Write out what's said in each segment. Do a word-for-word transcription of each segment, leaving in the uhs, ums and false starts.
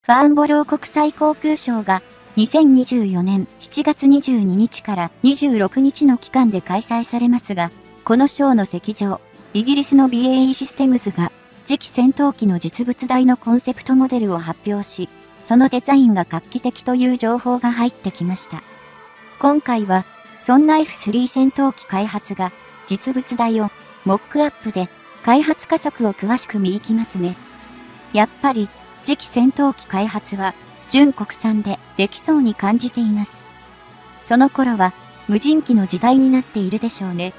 ファーンボロー国際航空ショーがにせんにじゅうよねんしちがつにじゅうににちからにじゅうろくにちの期間で開催されますが、このショーの席上、イギリスの ビーエーイー システムズが次期戦闘機の実物大のコンセプトモデルを発表し、そのデザインが画期的という情報が入ってきました。今回は、そんな エフスリー 戦闘機開発が実物大をモックアップで開発加速を詳しく見いきますね。やっぱり次期戦闘機開発は純国産でできそうに感じています。その頃は無人機の時代になっているでしょうね。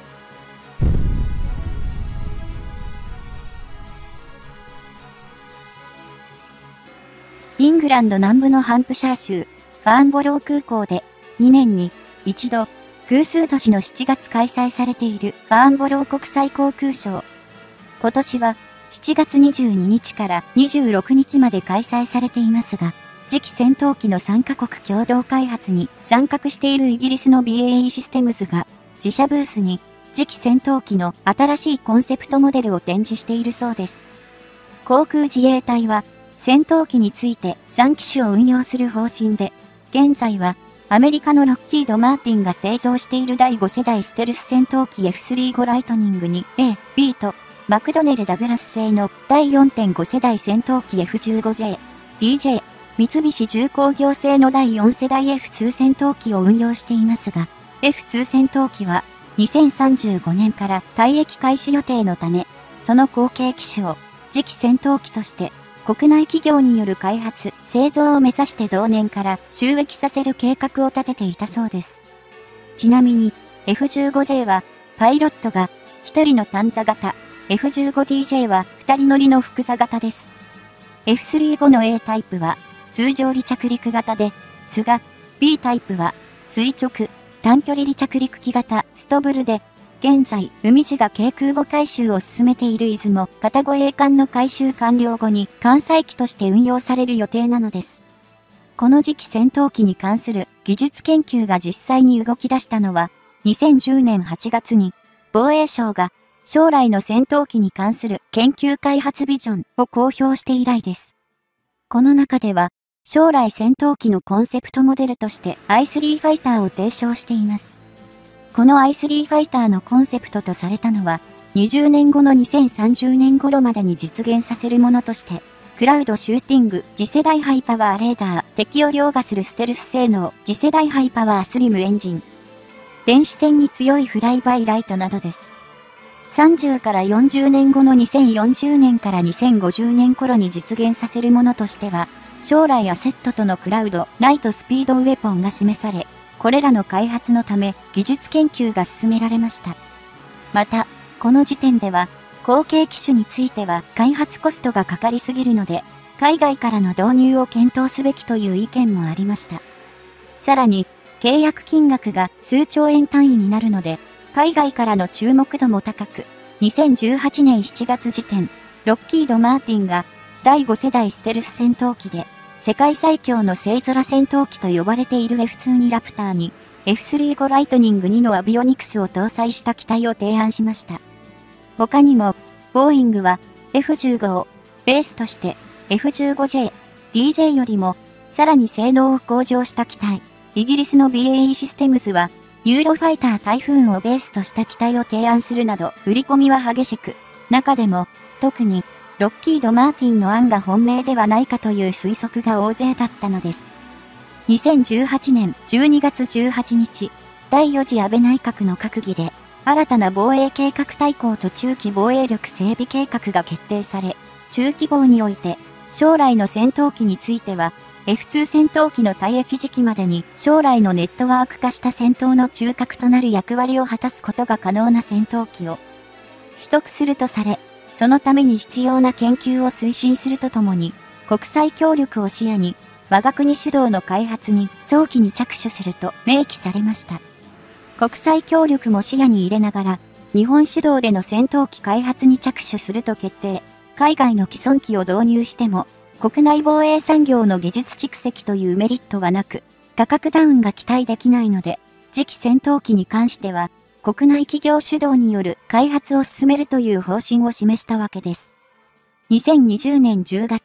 イングランド南部のハンプシャー州ファーンボロー空港でにねんに一度偶数年のしちがつ開催されているファーンボロー国際航空ショー。今年はしちがつにじゅうににちからにじゅうろくにちまで開催されていますが、次期戦闘機のさんかこく共同開発に参画しているイギリスの ビーエーイー システムズが自社ブースに次期戦闘機の新しいコンセプトモデルを展示しているそうです。航空自衛隊は戦闘機についてさんきしゅを運用する方針で、現在はアメリカのロッキード・マーティンが製造しているだいごせだいステルス戦闘機 エフスリーゴ ライトニングに A、B とマクドネル・ダグラス製のだいよんてんごせだい戦闘機 エフじゅうごジェー、ディージェー、三菱重工業製のだいよんせだい エフツー 戦闘機を運用していますが、エフツー 戦闘機はにせんさんじゅうごねんから退役開始予定のため、その後継機種を次期戦闘機として国内企業による開発、製造を目指して同年から収益させる計画を立てていたそうです。ちなみに エフじゅうごジェー はパイロットがひとりの単座型、エフじゅうごディージェー はふたり乗りの複座型です。エフスリーゴ の A タイプは通常離着陸型で、スが B タイプは垂直、短距離離着陸機型ストブルで、現在、海自が軽空母改修を進めている出雲、片護衛艦の改修完了後に艦載機として運用される予定なのです。この次期戦闘機に関する技術研究が実際に動き出したのは、にせんじゅうねんはちがつに防衛省が将来の戦闘機に関する研究開発ビジョンを公表して以来です。この中では、将来戦闘機のコンセプトモデルとして アイスリー ファイターを提唱しています。この アイスリー ファイターのコンセプトとされたのは、にじゅうねんごのにせんさんじゅうねん頃までに実現させるものとして、クラウドシューティング、次世代ハイパワーレーダー、敵を凌駕するステルス性能、次世代ハイパワースリムエンジン、電子戦に強いフライバイライトなどです。さんじゅうからよんじゅうねんごのにせんよんじゅうねんからにせんごじゅうねん頃に実現させるものとしては、将来アセットとのクラウド、ライトスピードウェポンが示され、これらの開発のため技術研究が進められました。また、この時点では、後継機種については開発コストがかかりすぎるので、海外からの導入を検討すべきという意見もありました。さらに、契約金額が数兆円単位になるので、海外からの注目度も高く、にせんじゅうはちねんしちがつ時点、ロッキード・マーティンがだいごせだいステルス戦闘機で、世界最強の星空戦闘機と呼ばれている エフツー にラプターに エフスリーゴ ライトニングにのアビオニクスを搭載した機体を提案しました。他にも、ボーイングは エフじゅうご をベースとして エフじゅうごジェー、ディージェー よりもさらに性能を向上した機体、イギリスの ビーエーイー システムズはユーロファイタータイフーンをベースとした機体を提案するなど売り込みは激しく、中でも特にロッキード・マーティンの案が本命ではないかという推測が大勢だったのです。にせんじゅうはちねんじゅうにがつじゅうはちにち、だいよ次安倍内閣の閣議で、新たな防衛計画大綱と中期防衛力整備計画が決定され、中期防において、将来の戦闘機については、エフツー 戦闘機の退役時期までに将来のネットワーク化した戦闘の中核となる役割を果たすことが可能な戦闘機を取得するとされ、そのために必要な研究を推進するとともに、国際協力を視野に、我が国主導の開発に早期に着手すると明記されました。国際協力も視野に入れながら、日本主導での戦闘機開発に着手すると決定。海外の既存機を導入しても、国内防衛産業の技術蓄積というメリットはなく、価格ダウンが期待できないので、次期戦闘機に関しては、国内企業主導による開発を進めるという方針を示したわけです。にせんにじゅうねんじゅうがつ、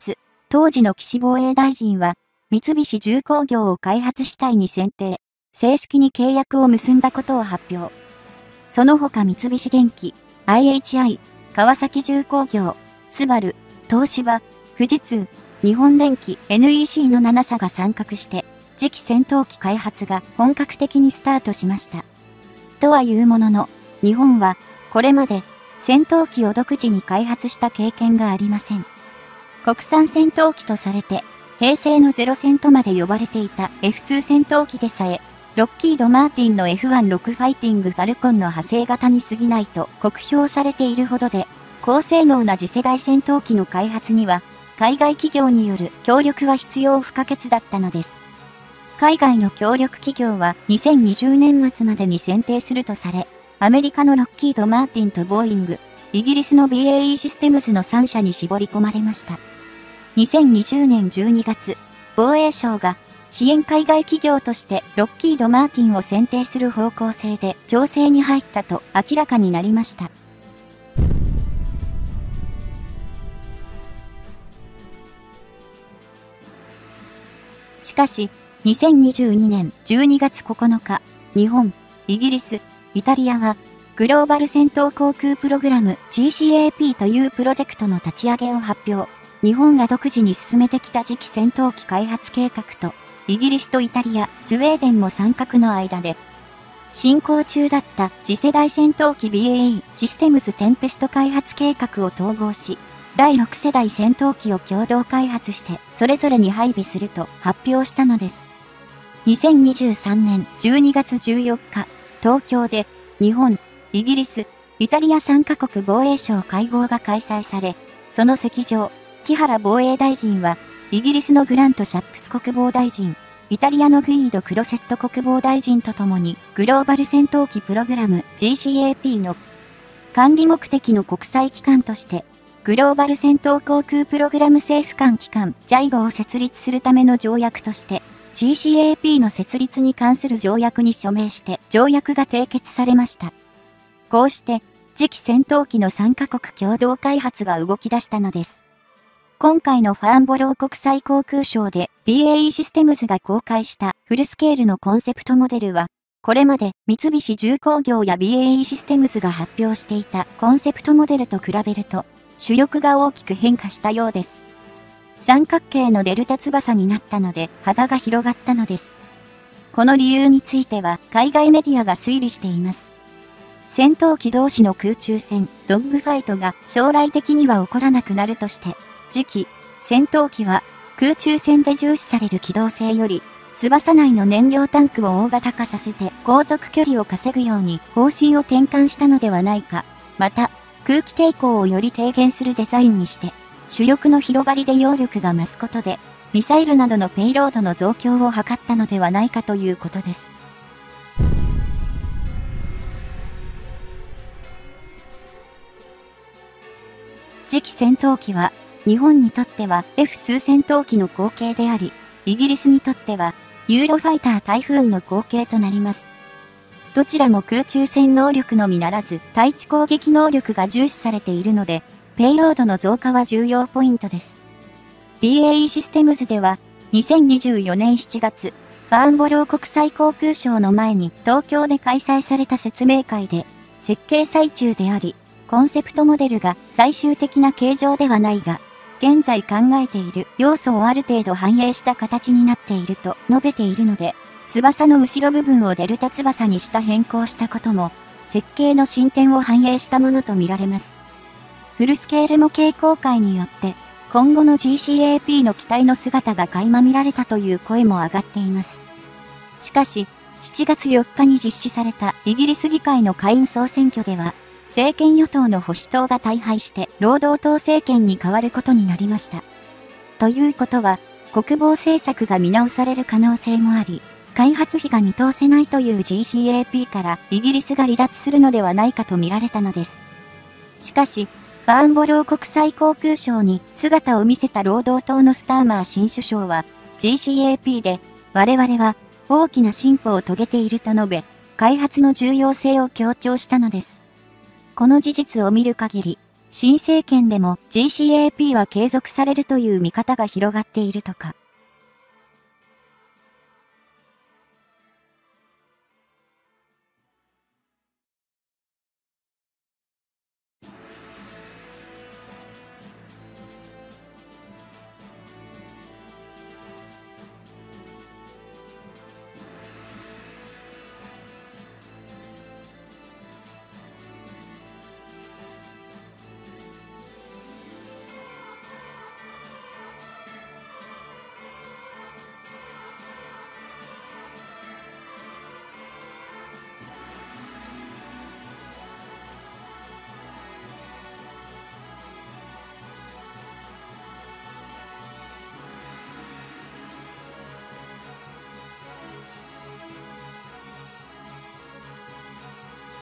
当時の岸防衛大臣は、三菱重工業を開発主体に選定、正式に契約を結んだことを発表。その他三菱電機、アイエイチアイ、川崎重工業、スバル、東芝、富士通、日本電機、エヌイーシー のななしゃが参画して、次期戦闘機開発が本格的にスタートしました。とはいうものの、日本はこれまで戦闘機を独自に開発した経験がありません。国産戦闘機とされて、平成のゼロ戦とまで呼ばれていた エフツー 戦闘機でさえ、ロッキード・マーティンの エフワンじゅうろく ファイティング・ファルコンの派生型に過ぎないと酷評されているほどで、高性能な次世代戦闘機の開発には、海外企業による協力は必要不可欠だったのです。海外の協力企業はにせんにじゅうねん末までに選定するとされ、アメリカのロッキード・マーティンとボーイング、イギリスの ビーエーイー システムズのさんしゃに絞り込まれました。にせんにじゅうねんじゅうにがつ、防衛省が支援海外企業としてロッキード・マーティンを選定する方向性で調整に入ったと明らかになりました。しかし、にせんにじゅうにねんじゅうにがつここのか、日本、イギリス、イタリアは、グローバル戦闘航空プログラム ジーシーエーピー というプロジェクトの立ち上げを発表。日本が独自に進めてきた次期戦闘機開発計画と、イギリスとイタリア、スウェーデンも参画の間で、進行中だった次世代戦闘機 ビーエーイー システムズテンペスト開発計画を統合し、だいろく世代戦闘機を共同開発して、それぞれに配備すると発表したのです。にせんにじゅうさんねんじゅうにがつじゅうよっか、東京で、日本、イギリス、イタリアさんかこく防衛省会合が開催され、その席上、木原防衛大臣は、イギリスのグラント・シャップス国防大臣、イタリアのグイード・クロセット国防大臣と共に、グローバル戦闘機プログラム ジーシーエーピー の管理目的の国際機関として、グローバル戦闘航空プログラム政府間機関 ジャイゴ を設立するための条約として、ジーシーエーピー の設立に関する条約に署名して条約が締結されました。こうして、次期戦闘機のさんかこく共同開発が動き出したのです。今回のファーンボロー国際航空ショーで ビーエーイー システムズが公開したフルスケールのコンセプトモデルは、これまで三菱重工業や ビーエーイー システムズが発表していたコンセプトモデルと比べると、主翼が大きく変化したようです。三角形のデルタ翼になったので幅が広がったのです。この理由については海外メディアが推理しています。戦闘機同士の空中戦、ドッグファイトが将来的には起こらなくなるとして、次期戦闘機は空中戦で重視される機動性より、翼内の燃料タンクを大型化させて航続距離を稼ぐように方針を転換したのではないか。また、空気抵抗をより低減するデザインにして、主翼の広がりで揚力が増すことで、ミサイルなどのペイロードの増強を図ったのではないかということです。次期戦闘機は、日本にとっては エフツー 戦闘機の後継であり、イギリスにとっては、ユーロファイタータイフーンの後継となります。どちらも空中戦能力のみならず、対地攻撃能力が重視されているので、ペイロードの増加は重要ポイントです。ビーエーイー システムズでは、にせんにじゅうよねんしちがつ、ファーンボロー国際航空ショーの前に東京で開催された説明会で、設計最中であり、コンセプトモデルが最終的な形状ではないが、現在考えている要素をある程度反映した形になっていると述べているので、翼の後ろ部分をデルタ翼にした変更したことも、設計の進展を反映したものとみられます。フルスケール模型公開によって、今後の ジーシーエーピー の機体の姿が垣間見られたという声も上がっています。しかし、しちがつよっかに実施されたイギリス議会の下院総選挙では、政権与党の保守党が大敗して労働党政権に変わることになりました。ということは、国防政策が見直される可能性もあり、開発費が見通せないという ジーシーエーピー からイギリスが離脱するのではないかと見られたのです。しかし、ファーンボロー国際航空ショーに姿を見せた労働党のスターマー新首相は ジーシーエーピー で我々は大きな進歩を遂げていると述べ、開発の重要性を強調したのです。この事実を見る限り、 新政権でも ジーシーエーピー は継続されるという見方が広がっているとか。